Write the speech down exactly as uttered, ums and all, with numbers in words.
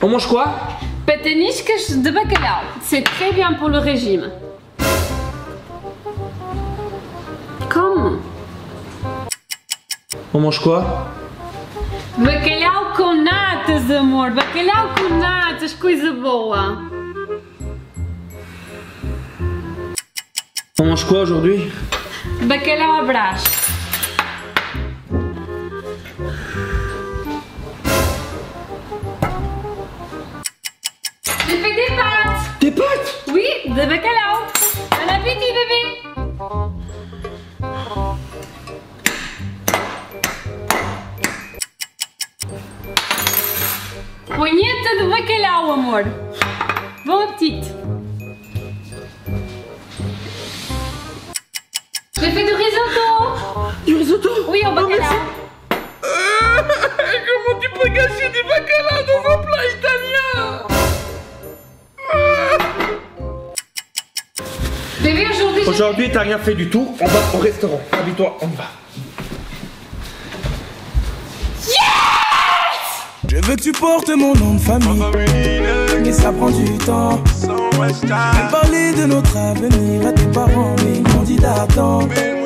On mange quoi? Pataniscas de bacalhau. C'est très bien pour le régime. Comme? On mange quoi? Bacalhau com natas, amor. Bacalhau com natas, coisa boa. On mange quoi aujourd'hui? Bacalhau à brás. J'ai fait des pâtes. Des pâtes? Oui, de bacalhau. Bon appétit, bébé. Punheta de bacalhau, amor. Bon appétit. J'ai fait du risotto. Du risotto? Oui, au bacalhau. Euh, comment tu peux gâcher du bacalhau dans un plat italien? Bébé, aujourd'hui, Aujourd'hui, t'as rien fait du tout. On va au restaurant. Habille-toi, on y va. Je veux que tu portes mon nom de famille, mais ça prend du temps. Je vais parler de notre avenir à tes parents, mais ils m'ont dit d'attendre.